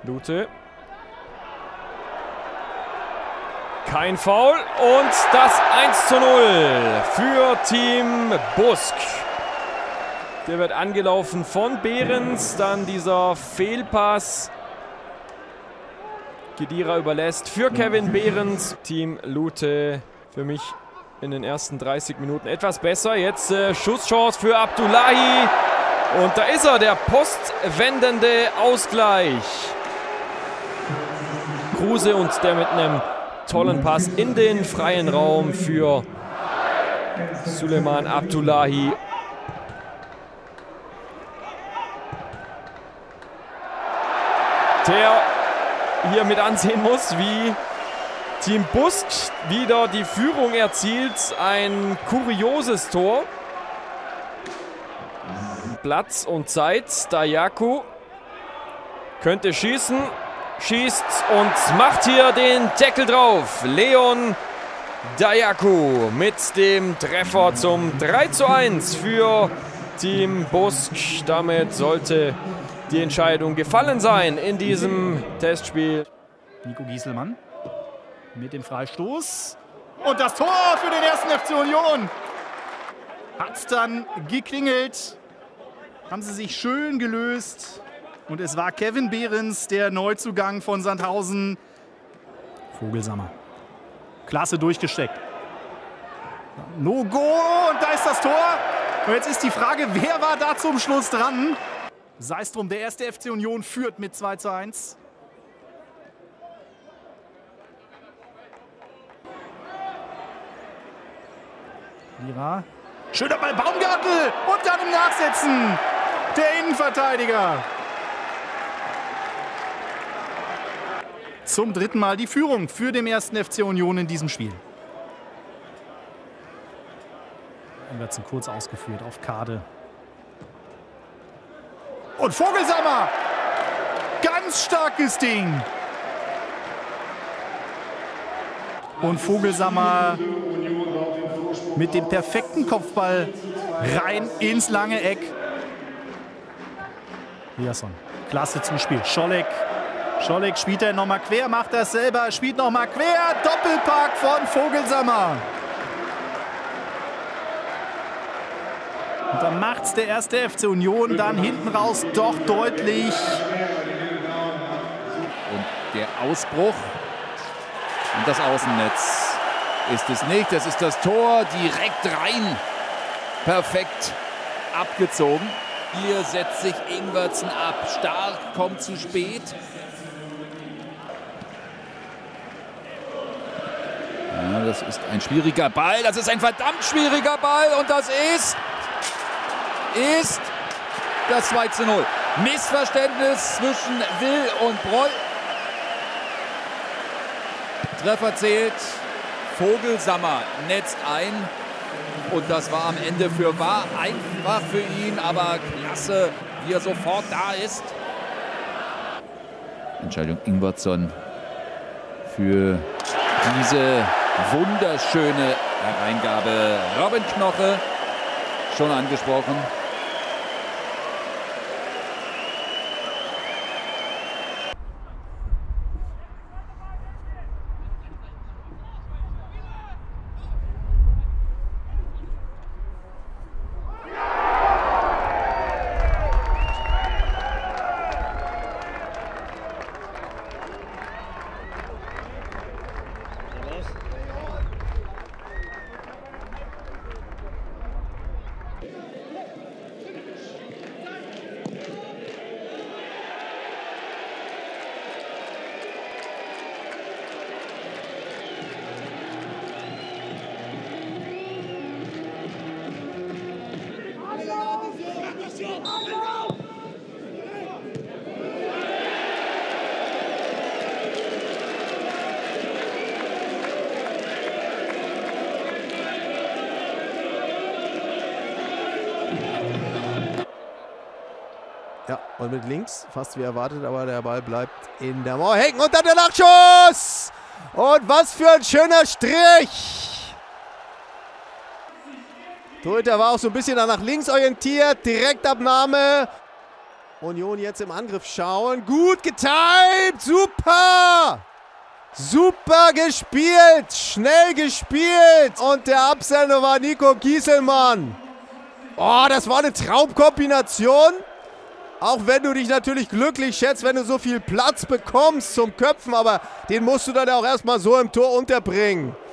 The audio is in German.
Lute. Kein Foul und das 1:0 für Team Busk. Der wird angelaufen von Behrens, dann dieser Fehlpass. Khedira überlässt für Kevin Behrens. Team Lute für mich in den ersten 30 Minuten etwas besser. Jetzt Schusschance für Abdullahi. Und da ist er, der postwendende Ausgleich. Kruse und der mit einem tollen Pass in den freien Raum für Suleiman Abdullahi. Der hier mit ansehen muss, wie Team Busk wieder die Führung erzielt. Ein kurioses Tor. Platz und Zeit. Dayaku könnte schießen. Schießt und macht hier den Deckel drauf. Leon Dayaku mit dem Treffer zum 3:1 für Team Busk. Damit sollte die Entscheidung gefallen sein in diesem Testspiel. Nico Gieselmann mit dem Freistoß. Und das Tor für den ersten FC Union. Hat's dann geklingelt. Haben sie sich schön gelöst. Und es war Kevin Behrens, der Neuzugang von Sandhausen. Vogelsammer. Klasse durchgesteckt. No go und da ist das Tor. Und jetzt ist die Frage, wer war da zum Schluss dran? Sei es drum, der erste FC Union führt mit 2:1. Lira. Schöner Ball, Baumgartel und dann im Nachsetzen der Innenverteidiger. Zum dritten Mal die Führung für den ersten FC Union in diesem Spiel. Dann wird es kurz ausgeführt auf Kade. Und Vogelsammer! Ganz starkes Ding! Und Vogelsammer mit dem perfekten Kopfball rein ins lange Eck. Riasson, klasse Zuspiel. Scholleck spielt er nochmal quer, macht das selber, spielt nochmal quer. Doppelpack von Vogelsammer. Und dann macht's der erste FC Union dann hinten raus doch deutlich. Und der Ausbruch und das Außennetz ist es nicht. Das ist das Tor direkt rein. Perfekt abgezogen. Hier setzt sich Ingwertsen ab. Stark, kommt zu spät. Ja, das ist ein schwieriger Ball. Das ist ein verdammt schwieriger Ball. Und das ist das 2:0. Missverständnis zwischen Will und Broll. Treffer zählt. Vogelsammer netzt ein. Und das war am Ende war einfach für ihn, aber klasse, wie er sofort da ist. Entscheidung Ingwertsen für diese wunderschöne Hereingabe. Robin Knoche, schon angesprochen. Ja, und mit links, fast wie erwartet, aber der Ball bleibt in der Mauer hängen. Und dann der Nachschuss! Und was für ein schöner Strich! Torhüter war auch so ein bisschen nach links orientiert, Direktabnahme. Union jetzt im Angriff schauen. Gut getimt. Super. Super gespielt. Schnell gespielt. Und der Absender war Nico Gieselmann. Oh, das war eine Traumkombination. Auch wenn du dich natürlich glücklich schätzt, wenn du so viel Platz bekommst zum Köpfen. Aber den musst du dann auch erstmal so im Tor unterbringen.